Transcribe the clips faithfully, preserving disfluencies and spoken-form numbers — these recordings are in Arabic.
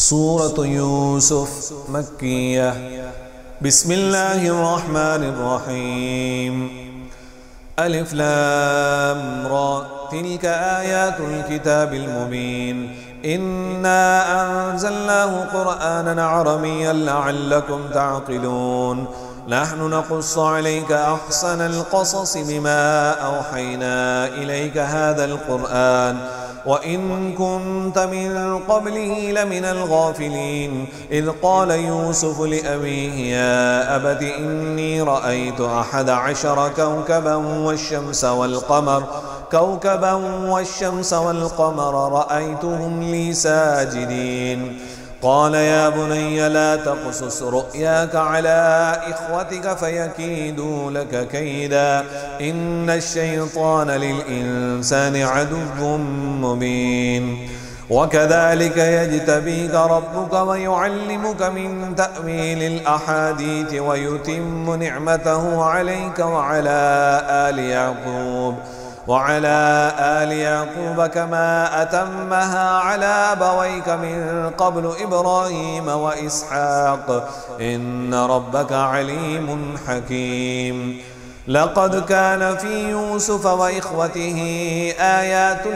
سورة يوسف مكية. بسم الله الرحمن الرحيم. ألف لام را تلك آيات الكتاب المبين إنا أنزلناه قرآنا عربيا لعلكم تعقلون. نحن نقص عليك أحسن القصص بما أوحينا إليك هذا القرآن وإن كنت من قبله لمن الغافلين. إذ قال يوسف لأبيه يا أبت إني رأيت أحد عشر كوكبا والشمس والقمر كوكبا والشمس والقمر رأيتهم لي ساجدين. قال يا بني لا تقصص رؤياك على إخوتك فيكيدوا لك كيدا إن الشيطان للإنسان عدو مبين. وكذلك يجتبيك ربك ويعلمك من تأويل الأحاديث ويتم نعمته عليك وعلى آل يعقوب وعلى آل يعقوب كما أتمها على أبويك من قبل إبراهيم وإسحاق إن ربك عليم حكيم. لقد كان في يوسف وإخوته آيات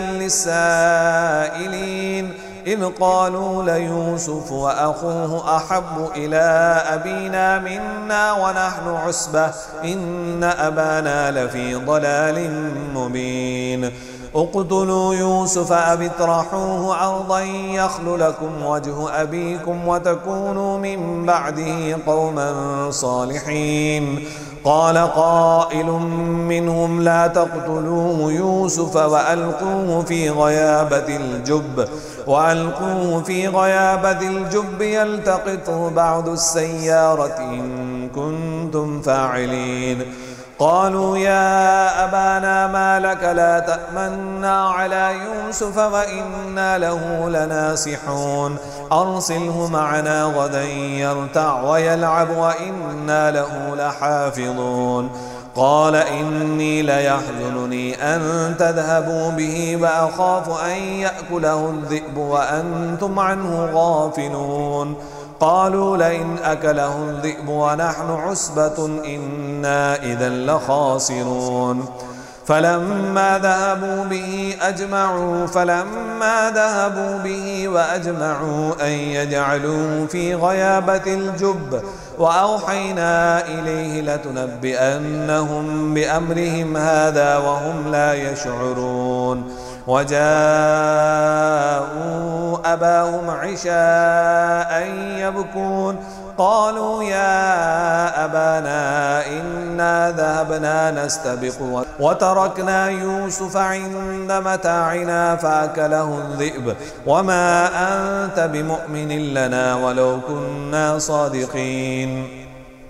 للسائلين إذ قالوا ليوسف وأخوه أحب إلى أبينا منا ونحن عصبة إن أبانا لفي ضلال مبين. اقتلوا يوسف أو اطرحوه أرضا يخل لكم وجه أبيكم وتكونوا من بعده قوما صالحين. قال قائل منهم لا تقتلوه يوسف وألقوه في غيابة الجب وألقوه في غيابة الجب يلتقطه بعض السيارة إن كنتم فاعلين. قالوا يا أبانا ما لك لا تأمنا على يوسف وإنا له لناصحون أرسله معنا غدا يرتع ويلعب وإنا له لحافظون. قال إني ليحزنني أن تذهبوا به وأخاف أن يأكله الذئب وأنتم عنه غافلون. قالوا لئن أكله الذئب ونحن عصبة إنا إذا لخاسرون. فلما ذهبوا به أجمعوا فلما ذهبوا به وأجمعوا أن يجعلوه في غيابة الجب وأوحينا إليه لتنبئنهم بأمرهم هذا وهم لا يشعرون. وجاءوا أباهم عشاء يبكون قالوا يا أبانا إنا ذهبنا نستبق وتركنا يوسف عند متاعنا فأكله الذئب وما أنت بمؤمن لنا ولو كنا صادقين.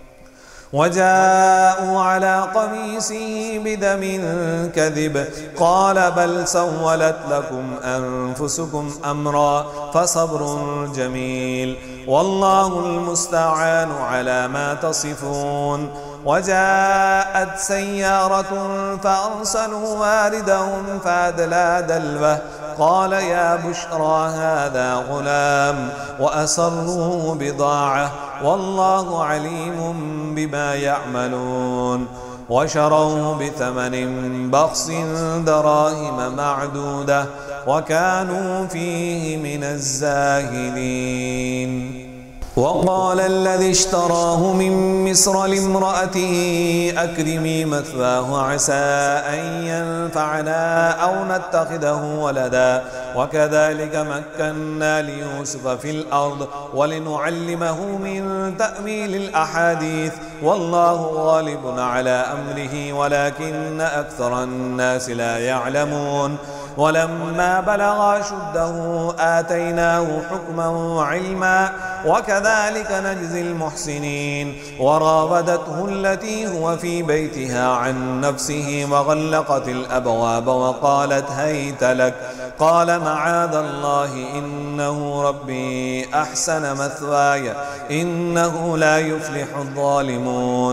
وجاءوا على قميصه بدم كذب قال بل سولت لكم أنفسكم أمرا فصبر جميل والله المستعان على ما تصفون. وجاءت سيارة فأرسلوا واردهم فأدلى دلوه قال يا بشرى هذا غلام وأسروه بضاعة والله عليم بما يعملون. وشروه بثمن بخس دراهم معدودة وكانوا فيه من الزاهدين. وقال الذي اشتراه من مصر لامرأته أكرمي مثواه عسى أن ينفعنا أو نتخذه ولدا وكذلك مكنا ليوسف في الأرض ولنعلمه من تأويل الأحاديث والله غالب على أمره ولكن أكثر الناس لا يعلمون. ولما بلغ أشده آتيناه حكما وعلما وكذلك نجزي المحسنين. وراودته التي هو في بيتها عن نفسه وغلقت الأبواب وقالت هيت لك قال معاذ الله إنه ربي أحسن مثواي إنه لا يفلح الظالمون.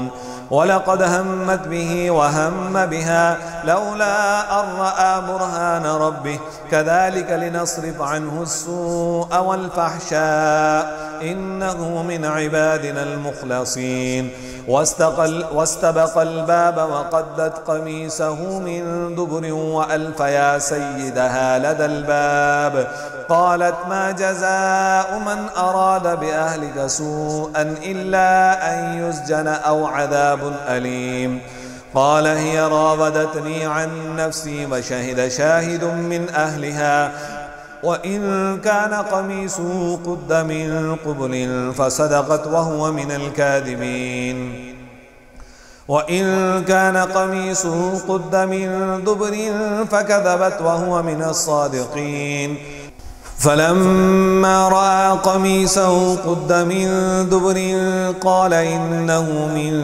ولقد همت به وهم بها لولا أن رأى برهان ربه كذلك لنصرف عنه السوء والفحشاء إنه من عبادنا المخلصين. واستقل واستبق الباب وقدت قميصه من دبر وألف يا سيدها لدى الباب. قالت ما جزاء من أراد بأهلك سوءا إلا أن يسجن أو عذاب أليم. قال هي راودتني عن نفسي وشهد شاهد من أهلها وإن كان قميصه قد من قبل فصدقت وهو من الكاذبين وإن كان قميصه قد من دبر فكذبت وهو من الصادقين. فلما رأى قميصه قد من دبر قال إنه من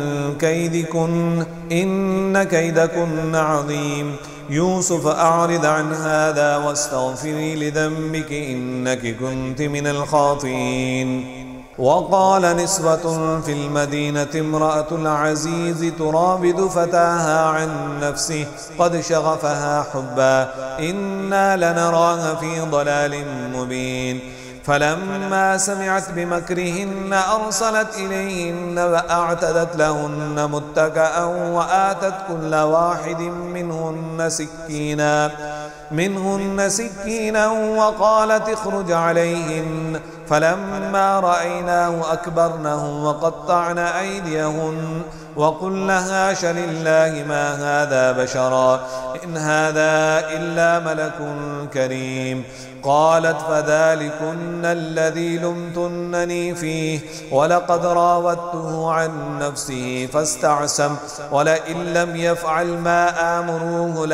كيدكن إن كيدكن عظيم. يوسف أعرض عن هذا واستغفري لذنبك إنك كنت من الخاطئين. وقال نسبة في المدينة امرأة العزيز تراود فتاها عن نفسه قد شغفها حبا إنا لنراها في ضلال مبين. فلما سمعت بمكرهن أرسلت إليهن وأعتدت لهن متكأ وآتت كل واحد منهن سكينا منهن سكينا وقالت اخرج عليهن. فلما رأيناه أكبرنه وقطعن أيديهن وقلن هاش لله ما هذا بشرا إن هذا إلا ملك كريم. قالت فذلكن الذي لمتنني فيه ولقد راودته عن نفسه فاستعصم ولئن لم يفعل ما آمروه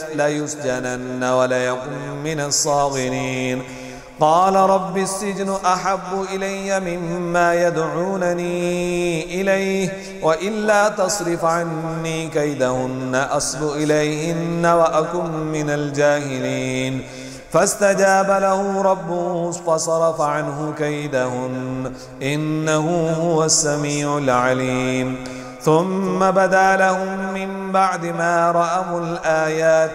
ليسجنن وليكن من الصاغرين. قال رب السجن أحب إلي مما يدعونني إليه وإلا تصرف عني كيدهن أصب إليهن وأكن من الجاهلين. فاستجاب له ربه فصرف عنه كيدهن إنه هو السميع العليم. ثم بدا لهم من بعد ما رأوا الآيات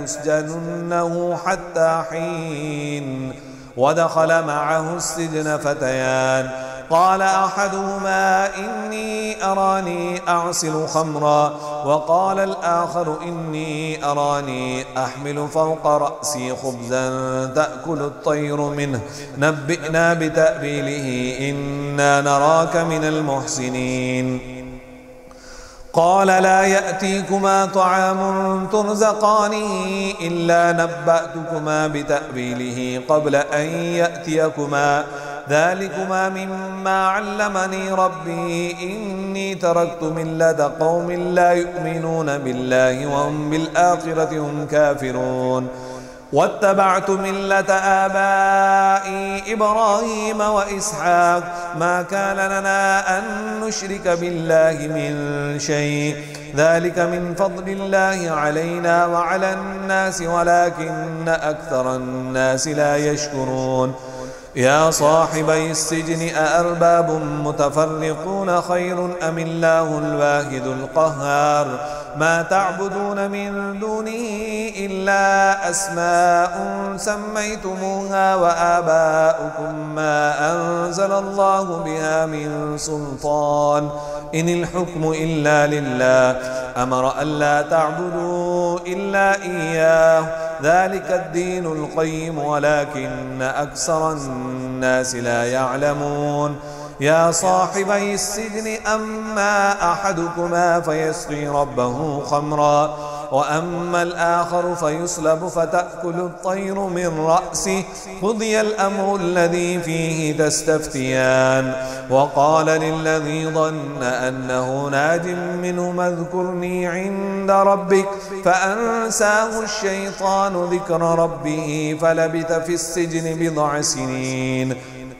ليسجننه حتى حين. ودخل معه السجن فتيان قال أحدهما إني أراني أعصر خمرا وقال الآخر إني أراني أحمل فوق رأسي خبزا تأكل الطير منه نبئنا بتأويله إنا نراك من المحسنين. قال لا يأتيكما طعام ترزقانه إلا نبأتكما بتأويله قبل أن يأتيكما ذلكما مما علمني ربي إني تركت ملة قوم لا يؤمنون بالله وهم بالآخرة هم كافرون. واتبعت ملة آبائي إبراهيم وإسحاق ما كان لنا أن نشرك بالله من شيء ذلك من فضل الله علينا وعلى الناس ولكن أكثر الناس لا يشكرون. يا صاحبي السجن أأرباب متفرقون خير أم الله الواحد القهار ما تعبدون من دونه إلا أسماء سميتموها وآباؤكم ما أنزل الله بها من سلطان إن الحكم إلا لله أمر ألا تعبدوا إلا إياه ذلك الدين القيم ولكن أكثر الناس لا يعلمون. يا صاحبي السجن أما أحدكما فيسقي ربه خمرا وأما الآخر فيصلب فتأكل الطير من رأسه قضي الأمر الذي فيه تستفتيان. وقال للذي ظن أنه ناج منهما اذكرني عند ربك فأنساه الشيطان ذكر ربه فلبث في السجن بضع سنين.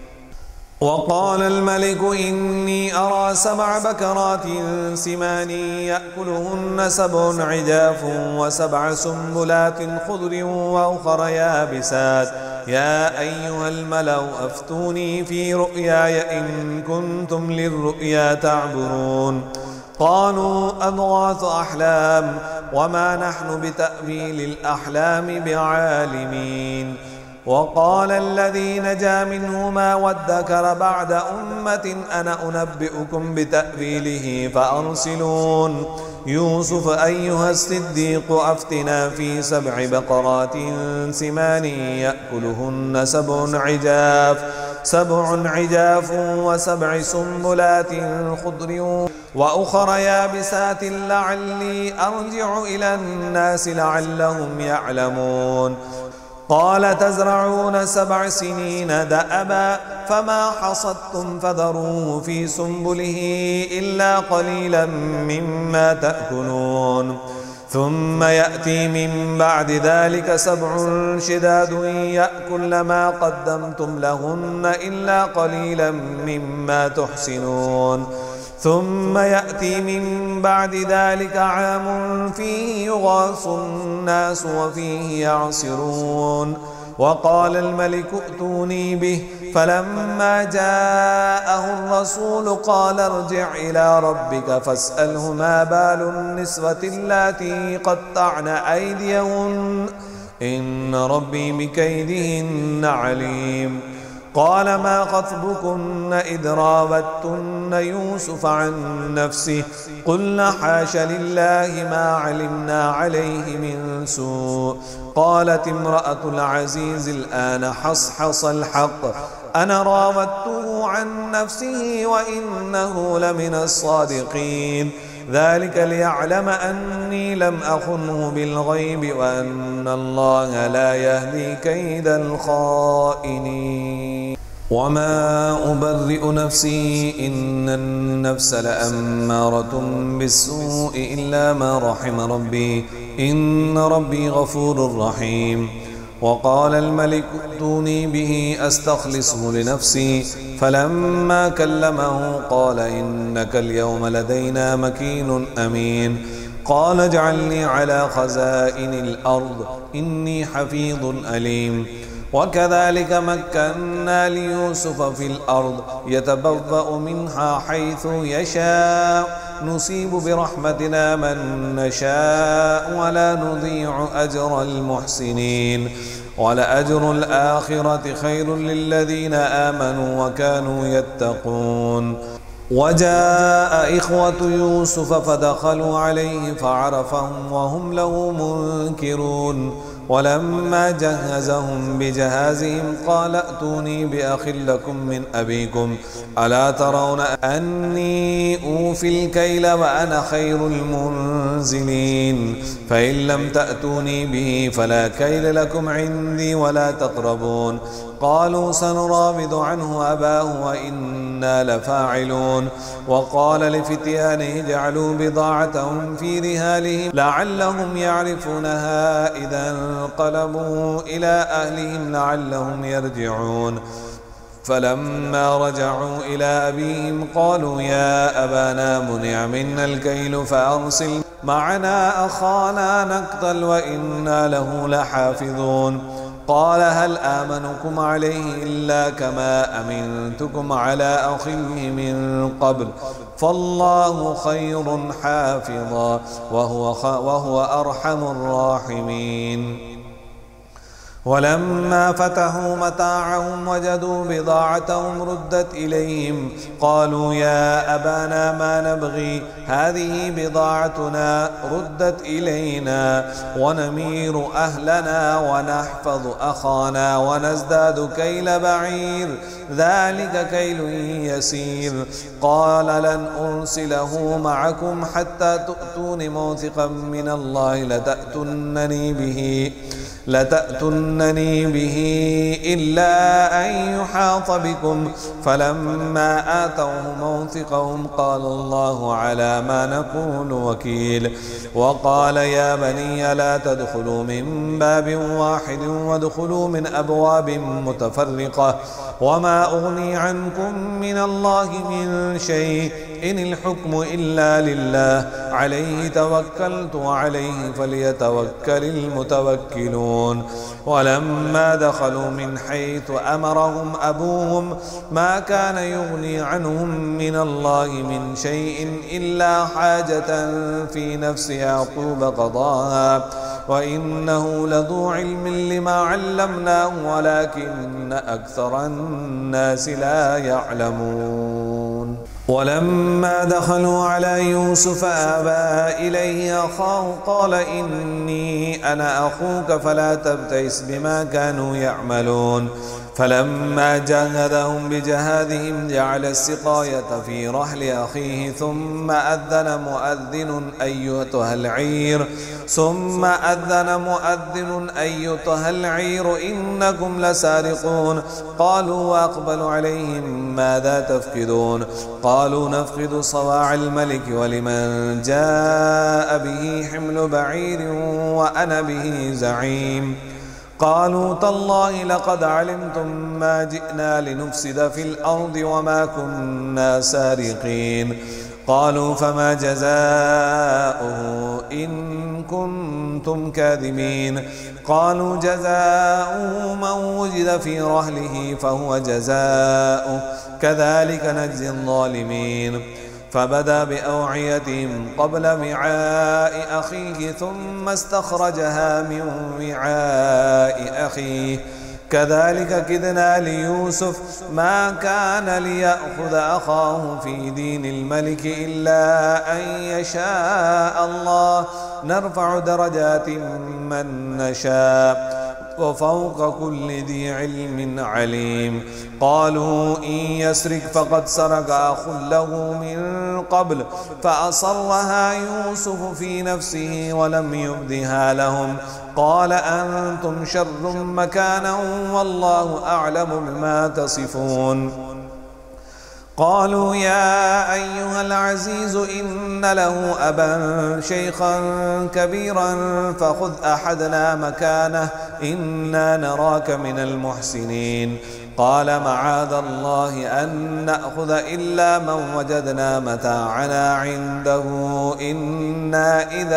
وقال الملك إني أرى سبع بكرات سمان يأكلهن سبع عجاف وسبع سنبلات خضر وأخر يابسات يا أيها الملأ أفتوني في رؤياي إن كنتم للرؤيا تعبرون. قالوا أضغاث أحلام وما نحن بتأويل الأحلام بعالمين. وقال الذي نجا منهما وادكر بعد أمة أنا أنبئكم بتأويله فأرسلون. يوسف أيها الصديق أفتنا في سبع بقرات سمان يأكلهن سبع عجاف سبع عجاف وسبع سنبلات خضر وأخر يابسات لعلي أرجع إلى الناس لعلهم يعلمون. قال تزرعون سبع سنين دأبا فما حصدتم فذروه في سنبله إلا قليلا مما تأكلون. ثم يأتي من بعد ذلك سبع شداد يأكل ما قدمتم لهن إلا قليلا مما تحسنون. ثم يأتي من بعد ذلك عام فيه يغاث الناس وفيه يعصرون. وقال الملك ائتوني به فلما جاءه الرسول قال ارجع إلى ربك فاسأله ما بال النسوة اللاتي قطعن أيديهن إن ربي بكيدهن عليم. قال ما خطبكن إذ راوتن يوسف عن نفسه قلنا حاش لله ما علمنا عليه من سوء. قالت امرأة العزيز الآن حصحص الحق أنا راودته عن نفسه وإنه لمن الصادقين. ذلك ليعلم أني لم أخنه بالغيب وأن الله لا يهدي كيد الخائنين. وما أبرئ نفسي إن النفس لأمارة بالسوء إلا ما رحم ربي إن ربي غفور رحيم. وقال الملك ائتوني به أستخلصه لنفسي فلما كلمه قال إنك اليوم لدينا مكين أمين. قال اجعلني على خزائن الأرض إني حفيظ أليم. وكذلك مكنا ليوسف في الأرض يتبوأ منها حيث يشاء نصيب برحمتنا من نشاء ولا نضيع أجر المحسنين. ولأجر الآخرة خير للذين آمنوا وكانوا يتقون. وجاء إخوة يوسف فدخلوا عليه فعرفهم وهم له منكرون. ولما جهزهم بجهازهم قال ائتوني بأخ لكم من أبيكم ألا ترون أني أوفي الكيل وأنا خير المنزلين. فإن لم تأتوني به فلا كيل لكم عندي ولا تقربون. قالوا سنراود عنه أباه وإنا لفاعلون. وقال لفتيانه اجعلوا بضاعتهم في رهالهم لعلهم يعرفونها إذا انقلبوا إلى أهلهم لعلهم يرجعون. فلما رجعوا إلى أبيهم قالوا يا أبانا منع منا الكيل فأرسل معنا أخانا نقتل وإنا له لحافظون. قال هل آمنكم عليه إلا كما أمنتكم على أخيه من قبل فالله خير حافظا وهو, وهو أرحم الراحمين. ولما فتحوا متاعهم وجدوا بضاعتهم ردت إليهم قالوا يا أبانا ما نبغي هذه بضاعتنا ردت إلينا ونمير أهلنا ونحفظ أخانا ونزداد كيل بعير ذلك كيل يسير. قال لن أرسله معكم حتى تؤتون موثقا من الله لتأتونني به لتأتونني به إلا أن يحاط بكم. فلما آتوه موثقهم قال الله على ما نقول وكيل. وقال يا بني لا تدخلوا من باب واحد وادخلوا من أبواب متفرقة وما أغني عنكم من الله من شيء إن الحكم إلا لله عليه توكلت وعليه فليتوكل المتوكلون. ولما دخلوا من حيث أمرهم أبوهم ما كان يغني عنهم من الله من شيء إلا حاجة في نفس يعقوب قضاها وإنه لذو علم لما علمناه ولكن أكثر الناس لا يعلمون. ولما دخلوا على يوسف آبى إليه أخاه قال إني أنا أخوك فلا تبتئس بما كانوا يعملون. فلما جهزهم بجهادهم جعل السقاية في رحل أخيه ثم أذن مؤذن أيتها العير ثم أذن مؤذن أيتها العير إنكم لسارقون. قالوا وأقبلوا عليهم ماذا تفقدون؟ قالوا نفقد صواع الملك ولمن جاء به حمل بعير وأنا به زعيم. قالوا تالله لقد علمتم ما جئنا لنفسد في الأرض وما كنا سارقين. قالوا فما جزاؤه إن كنتم كاذبين؟ قالوا جزاؤه من وجد في رحله فهو جزاؤه كذلك نجزي الظالمين. فبدأ بأوعيتهم قبل وعاء أخيه ثم استخرجها من وعاء أخيه كذلك كدنا ليوسف ما كان ليأخذ أخاه في دين الملك إلا أن يشاء الله نرفع درجات من نشاء وفوق كل ذي علم عليم. قالوا إن يسرق فقد سرق أخ له من قبل فأصرها يوسف في نفسه ولم يبدها لهم. قال أنتم شر مكانا والله أعلم بما تصفون. قالوا يا أيها العزيز إن له أبا شيخا كبيرا فخذ أحدنا مكانه إنا نراك من المحسنين. قال معاذ الله أن نأخذ إلا من وجدنا متاعنا عنده إنا إذا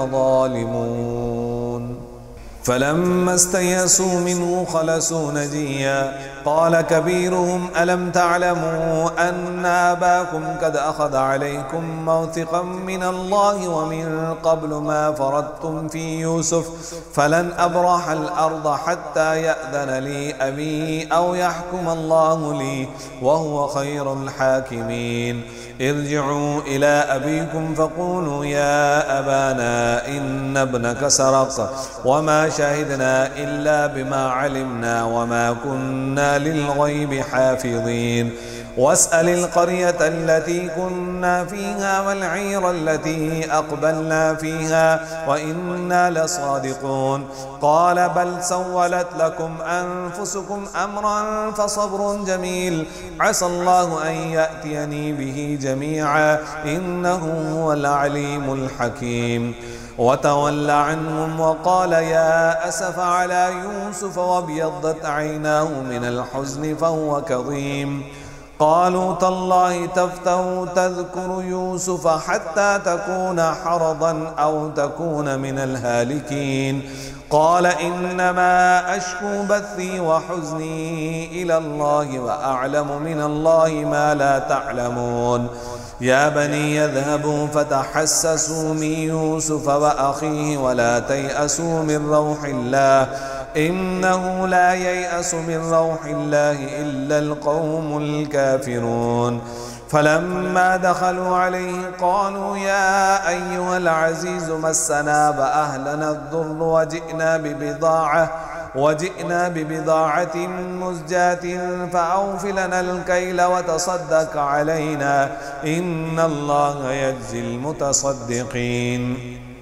لظالمون. فلما استيئسوا منه خلصوا نجيا. قال كبيرهم ألم تعلموا أن أباكم قد أخذ عليكم موثقا من الله ومن قبل ما فرضتم في يوسف فلن أبرح الأرض حتى يأذن لي أبي أو يحكم الله لي وهو خير الحاكمين. ارجعوا إلى أبيكم فقولوا يا أبانا إن ابنك سرق وما شهدنا إلا بما علمنا وما كنا للغيب حافظين. واسأل القرية التي كنا فيها والعير التي أقبلنا فيها وإنا لصادقون. قال بل سولت لكم أنفسكم أمرا فصبر جميل عسى الله أن يأتيني به جميعا إنه هو العليم الحكيم. وتولى عنهم وقال يا أسف على يوسف وابيضت عيناه من الحزن فهو كظيم. قالوا تالله تفتأ تذكر يوسف حتى تكون حرضا أو تكون من الهالكين. قال إنما أشكو بثي وحزني إلى الله وأعلم من الله ما لا تعلمون. يا بني يذهبوا فتحسسوا من يوسف وأخيه ولا تيأسوا من روح الله إنه لا ييأس من روح الله إلا القوم الكافرون. فلما دخلوا عليه قالوا يا أيها العزيز مسنا وأهلنا الضر وجئنا ببضاعة وجئنا ببضاعة مزجاة فأوف لنا الكيل وتصدق علينا إن الله يجزي المتصدقين.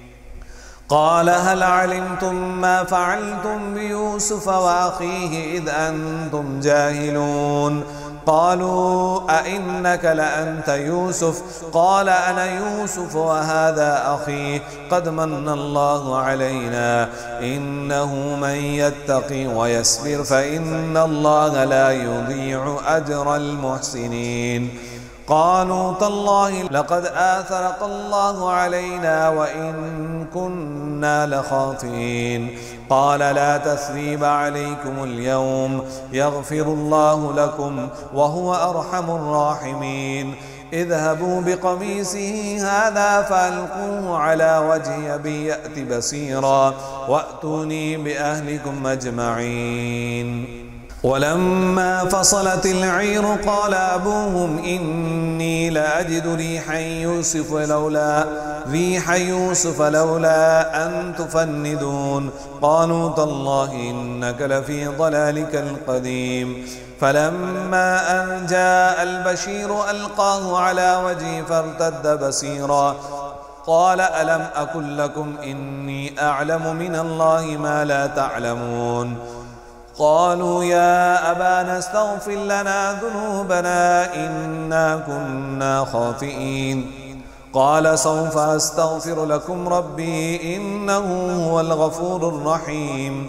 قال هل علمتم ما فعلتم بيوسف وأخيه إذ أنتم جاهلون؟ قالوا أئنك لأنت يوسف قال أنا يوسف وهذا أخي قد من الله علينا إنه من يتقي ويصبر فإن الله لا يضيع أجر المحسنين قالوا تالله لقد آثرك الله علينا وإن كنا لخاطئين قال لا تثريب عليكم اليوم يغفر الله لكم وهو أرحم الراحمين اذهبوا بقميصه هذا فألقوه على وجه أبي يأت بصيرا وأتوني بأهلكم أجمعين ولما فصلت العير قال أبوهم إني لأجد ريح يوسف لولا ريح يوسف لولا أن تفندون قالوا تالله إنك لفي ضلالك القديم فلما أن جاء البشير ألقاه على وجهه فارتد بصيرا قال ألم أقل لكم إني أعلم من الله ما لا تعلمون قالوا يا أبانا استغفر لنا ذنوبنا إنا كنا خاطئين قال سوف أستغفر لكم ربي إنه هو الغفور الرحيم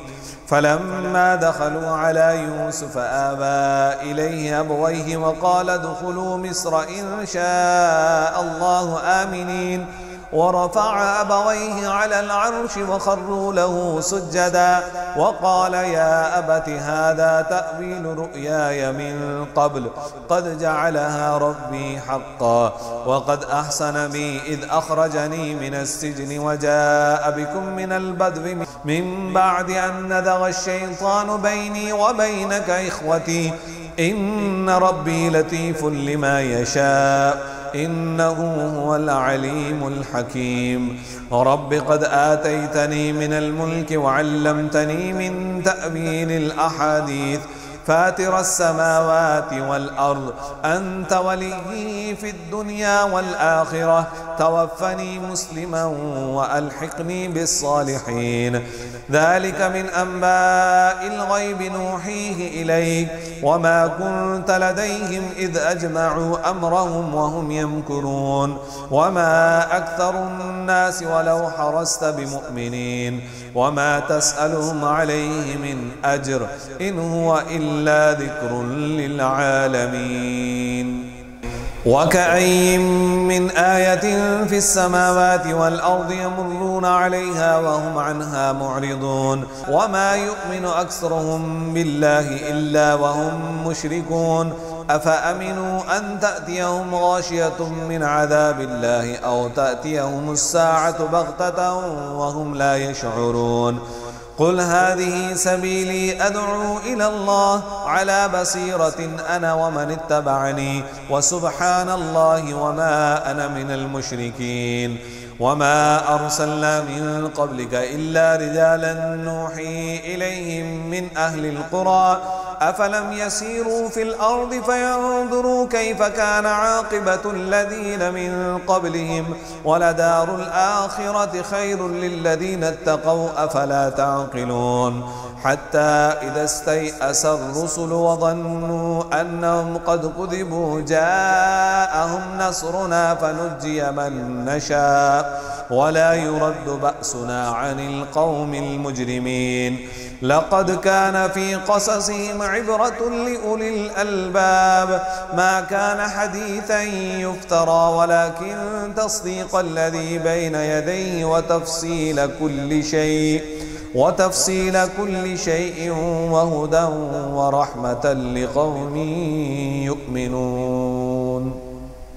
فلما دخلوا على يوسف آبى إليه أبويه وقال ادخلوا مصر إن شاء الله آمنين ورفع أبويه على العرش وخروا له سجدا وقال يا أبت هذا تأويل رؤياي من قبل قد جعلها ربي حقا وقد أحسن بي إذ أخرجني من السجن وجاء بكم من البدو من بعد أن نزغ الشيطان بيني وبينك إخوتي إن ربي لطيف لما يشاء إنه هو العليم الحكيم رب قد آتيتني من الملك وعلمتني من تأويل الأحاديث فاتر السماوات والأرض أنت وليي في الدنيا والآخرة توفني مسلما وألحقني بالصالحين ذلك من أنباء الغيب نوحيه إليك وما كنت لديهم إذ أجمعوا أمرهم وهم يمكرون وما أكثر الناس ولو حرصت بمؤمنين وما تسألهم عليه من أجر إن هو إلا ذكر للعالمين وكأين من آية في السماوات والأرض يمرون عليها وهم عنها معرضون وما يؤمن أكثرهم بالله إلا وهم مشركون أفأمنوا أن تأتيهم غاشية من عذاب الله أو تأتيهم الساعة بغتة وهم لا يشعرون قل هذه سبيلي أدعو إلى الله على بصيرة أنا ومن اتبعني وسبحان الله وما أنا من المشركين وما أرسلنا من قبلك إلا رجالا نوحي إليهم من أهل القرى أفلم يسيروا في الأرض فينظروا كيف كان عاقبة الذين من قبلهم ولدار الآخرة خير للذين اتقوا أفلا تعقلون حتى إذا استيأس الرسل وظنوا أنهم قد كذبوا جاءهم نصرنا فنجي من نشاء ولا يرد بأسنا عن القوم المجرمين لقد كان في قصصهم عبرة لأولي الألباب ما كان حديثا يفترى ولكن تصديق الذي بين يديه وتفصيل كل شيء وتفصيل كل شيء وهدى ورحمة لقوم يؤمنون.